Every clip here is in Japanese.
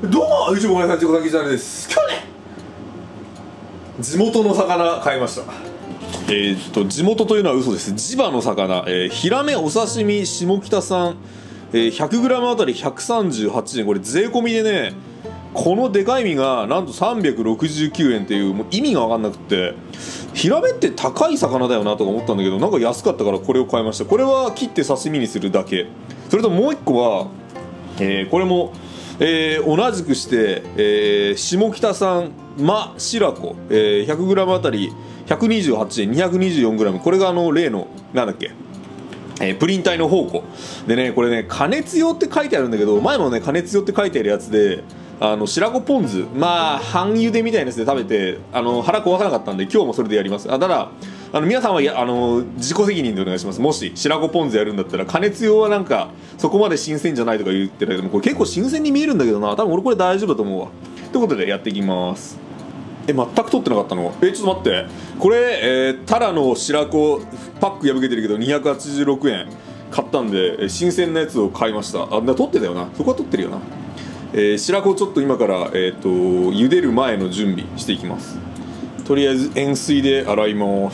どうも YouTube ごめんなさい、自己さんきじゃないです。今日ね、地元の魚買いました。地元というのは嘘です。地場の魚、ヒラメお刺身下北産、100g あたり138円。これ税込みでね、このでかい身がなんと369円っていう、もう意味が分かんなくって、ヒラメって高い魚だよなとか思ったんだけど、なんか安かったからこれを買いました。これは切って刺身にするだけ。それともう一個は、これも、同じくして、下北産真白子、100g あたり128円 224g。 これが例のなんだっけ、プリン体の宝庫でね、これね加熱用って書いてあるんだけど、前もね加熱用って書いてあるやつで、白子ポン酢、まあ半茹でみたいなやつで食べて腹壊さなかったんで、今日もそれでやります。ただ皆さんは自己責任でお願いします。もし白子ポン酢やるんだったら、加熱用はなんかそこまで新鮮じゃないとか言ってたけども、これ結構新鮮に見えるんだけどな。多分俺これ大丈夫だと思うわ。ということでやっていきます。全く取ってなかったの？ちょっと待って、これ、タラの白子パック破けてるけど286円買ったんで、新鮮なやつを買いました。取ってたよな、そこは取ってるよな。白子をちょっと今から、茹でる前の準備していきます。とりあえず塩水で洗います。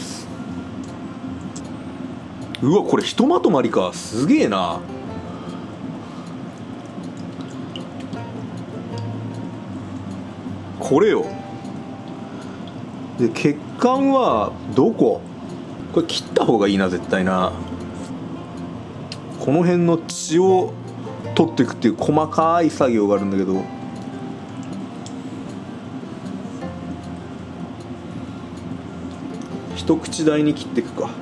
うわ、これひとまとまりか、すげえな。これよ。で血管はどこ？これ切った方がいいな絶対な。この辺の血を取っていくっていう細かい作業があるんだけど、一口大に切っていくか。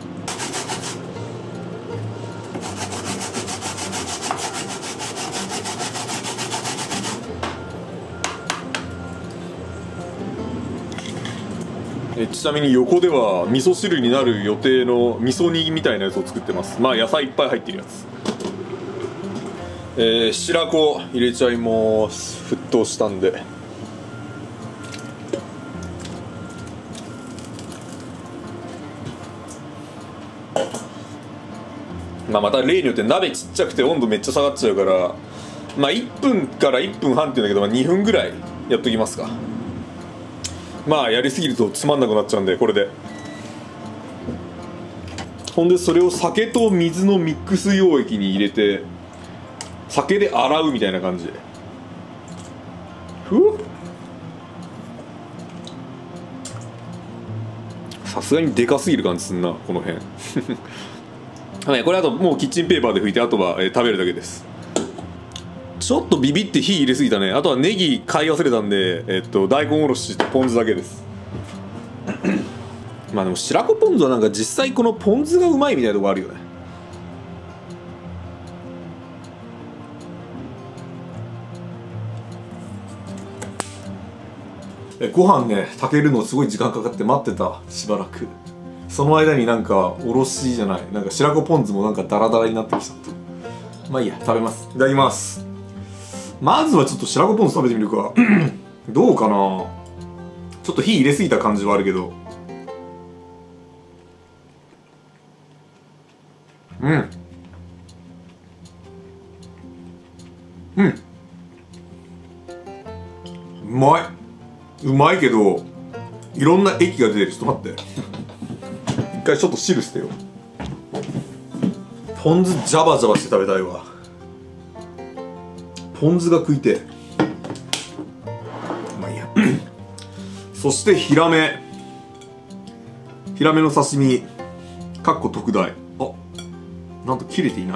ちなみに横では味噌汁になる予定の味噌煮みたいなやつを作ってます。まあ野菜いっぱい入ってるやつ。白子入れちゃいます。沸騰したんで。また例によって鍋ちっちゃくて温度めっちゃ下がっちゃうから、まあ1分から1分半っていうんだけど、まあ、2分ぐらいやっときますか。まあやりすぎるとつまんなくなっちゃうんで、これで。ほんでそれを酒と水のミックス溶液に入れて、酒で洗うみたいな感じで。さすがにでかすぎる感じすんな、この辺。これあともうキッチンペーパーで拭いて、あとは、食べるだけです。ちょっとビビって火入れすぎたね。あとはネギ買い忘れたんで、大根おろしとポン酢だけです。まあでも白子ポン酢はなんか実際このポン酢がうまいみたいなとこあるよね。ご飯ね炊けるのすごい時間かかって待ってた、しばらく。その間になんかおろしじゃない、なんか白子ポン酢もなんかダラダラになってきちゃった。まあいいや、食べます。いただきます。まずはちょっと白子ポン酢食べてみるか。どうかな。ちょっと火入れすぎた感じはあるけど、うまい。うまいけどいろんな液が出てる。ちょっと待って。一回ちょっと汁捨てよう。ポン酢ジャバジャバして食べたいわ。ポン酢が食いて。まあいいや。そしてヒラメの刺身かっこ特大。なんと切れていない。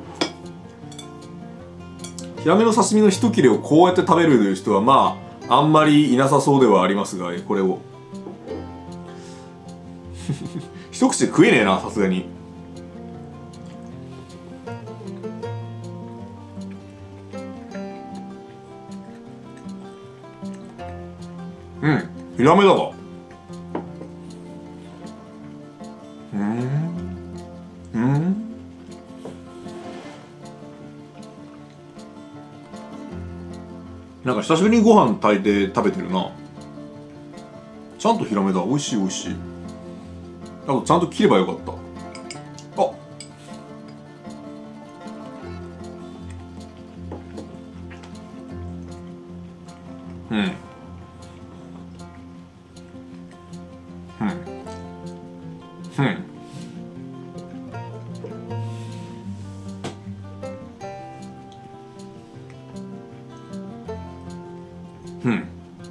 ヒラメの刺身の一切れをこうやって食べる人はまああんまりいなさそうではありますが、これを一口で食えねえな、さすがに。ヒラメだわ。なんか久しぶりにご飯炊いて食べてるな。ちゃんとヒラメだ。美味しい美味しい。あとちゃんと切ればよかった。 うんうんうんうん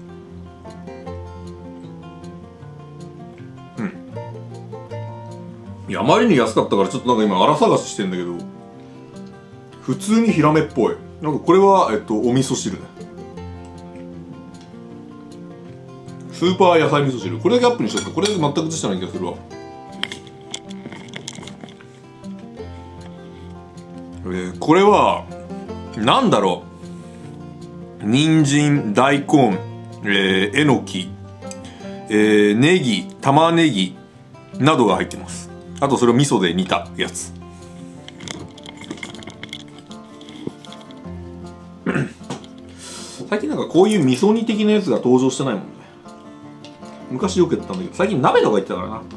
うん。いや、あまりに安かったからちょっとなんか今荒探ししてんだけど、普通にヒラメっぽい。なんかこれはお味噌汁ね。スーパー野菜味噌汁。これだけアップにしようか。これ全く映してない気がするわ。これはなんだろう。人参、大根、えのき、ネギ、玉ねぎなどが入ってます。あとそれを味噌で煮たやつ。最近なんかこういう味噌煮的なやつが登場してないもんね。昔よくやったんだけど、最近鍋とか言ってたからな。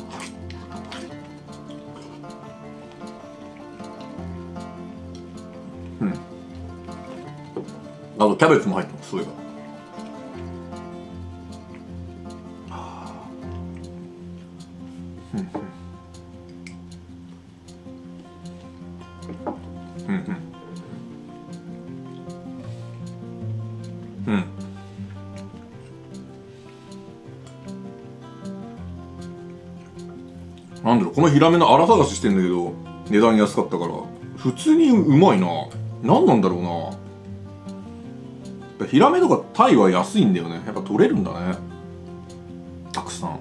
うん。あとキャベツも入ってます。そういえば。うんうんうん。なんだろう、このヒラメの荒探ししてんだけど値段安かったから普通にうまいな。何なんだろうな。ヒラメとかタイは安いんだよね。やっぱ取れるんだね、たくさん。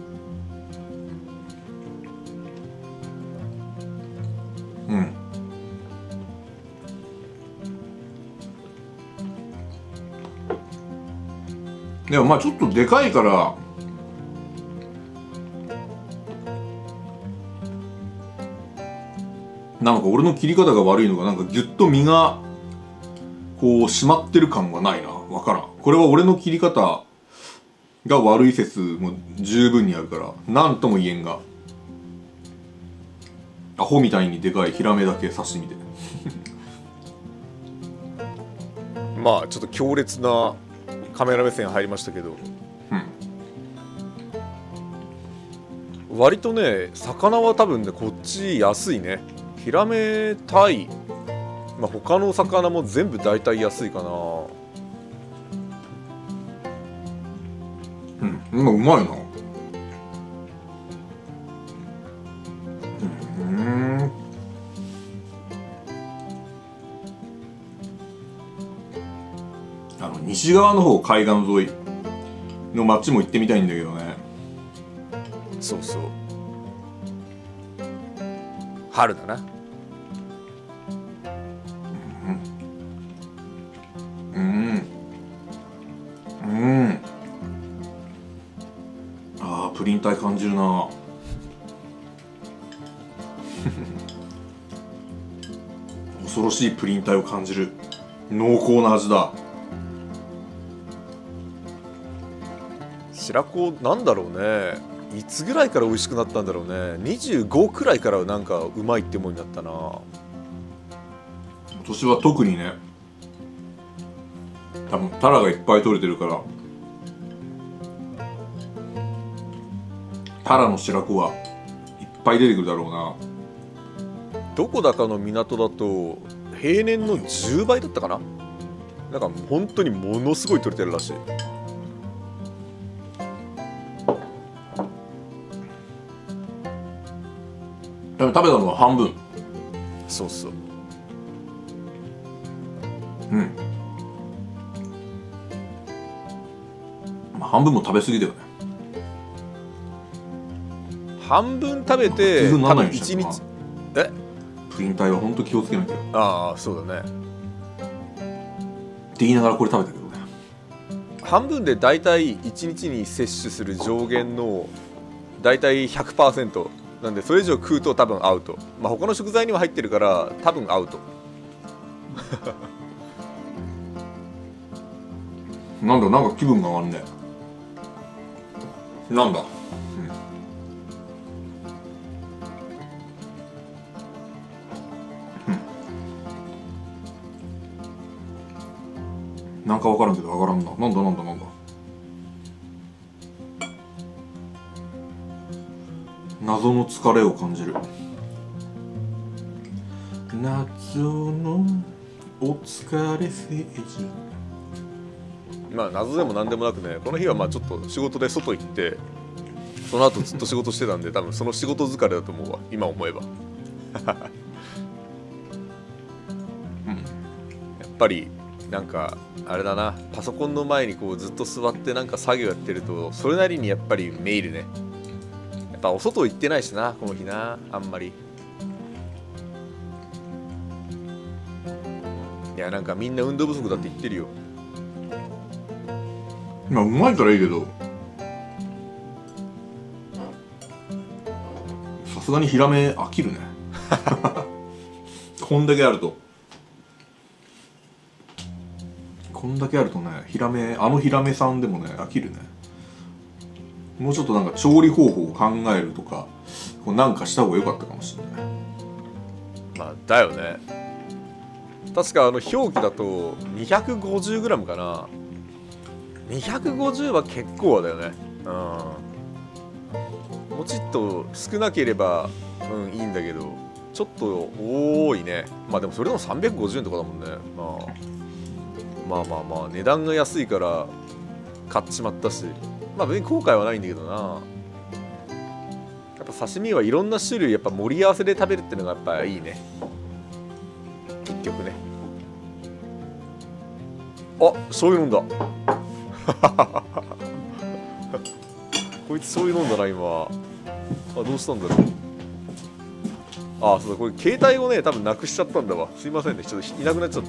うんでもまあちょっとでかいからなんか俺の切り方が悪いのか、なんかギュッと身がこう締まってる感がないな。わからん。これは俺の切り方が悪い説も十分にあるから何とも言えんが、アホみたいにでかいヒラメだけ刺身でまあちょっと強烈なカメラ目線入りましたけど、割とね魚は多分ねこっち安いね。ヒラメ、タイ、まあ、他の魚も全部大体安いかな。 今うまいな。西側の方、海岸沿いの町も行ってみたいんだけどね。 そうそう、春だな。 あー、プリン体感じるな恐ろしいプリン体を感じる濃厚な味だ。 白子なんだろうね、いつぐらいから美味しくなったんだろうね。25くらいからなんかうまいってもんになったな。 今年は特にね、多分タラがいっぱい取れてるからタラの白子はいっぱい出てくるだろうな。 どこだかの港だと平年の10倍だったかな。なんか本当にものすごい取れてるらしい。 でも食べたのは半分。 そうそう、 まあ、半分も食べ過ぎだよね。 半分食べて多分 1日プリン体は本当気をつけなきゃってああそうだね。 言いながらこれ食べたけどね。 半分でだいたい1日に摂取する上限のだいたい 100% なんで、それ以上食うと多分アウト。まあ他の食材には入ってるから多分アウトなんか気分が上がんね。なんだ、 なんか分からんけど分からんな。なんだなんだなんだ。謎の疲れを感じる。謎のお疲れセージ。 まあ謎でもなんでもなくね、この日はまあちょっと仕事で外行って、その後ずっと仕事してたんで、多分その仕事疲れだと思うわ、今思えば。 うん、 やっぱりなんかあれだな、パソコンの前にこうずっと座ってなんか作業やってると、それなりにやっぱりメールね、やっぱお外行ってないしな、この日な、あんまり。いやなんかみんな運動不足だって言ってるよ。 まあうまいからいいけど、さすがにヒラメ飽きるね。こんだけあるとね、ヒラメ、あのヒラメさんでもね飽きるね。もうちょっとなんか調理方法を考えるとか、こうなんかした方が良かったかもしれない。 まあだよね。確か表記だと 250g かな。250は結構だよね。うん。もうちっと少なければいいんだけど、ちょっと多いね。まあでもそれでも350円とかだもんね。まあ値段が安いから買ってしまったし、まあ別に後悔はないんだけどな。やっぱ刺身はいろんな種類やっぱ盛り合わせで食べるってのがやっぱいいね、結局ね。あ、醤油飲んだ。こいつ醤油飲んだな今。どうしたんだろう。そうだ、これ携帯をね多分なくしちゃったんだわ。すいませんね、ちょっといなくなっちゃった。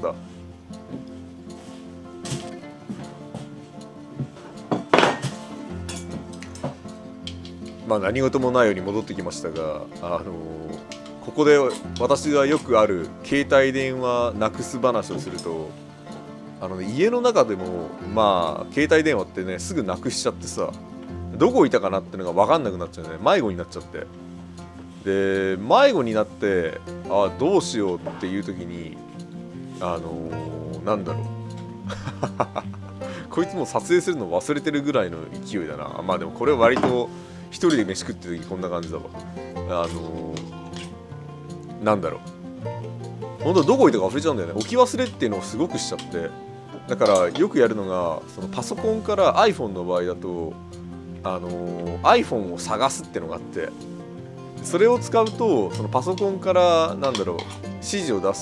まあ何事もないように戻ってきましたが、ここで私がよくある携帯電話なくす話をすると、家の中でもまあ携帯電話ってねすぐなくしちゃってさ、どこ置いたかなってのが分かんなくなっちゃうね。迷子になっちゃって、で迷子になってどうしようっていう時になんだろうこいつも撮影するの忘れてるぐらいの勢いだな。まあでもこれは割と一人で飯食ってる時こんな感じだわ。なんだろう、本当どこ置いたか忘れちゃうんだよね。置き忘れっていうのをすごくしちゃって、だからよくやるのが、そのパソコンから iPhone の場合だとiPhone を探すってのがあって、それを使うとそのパソコンからなんだろう指示を出す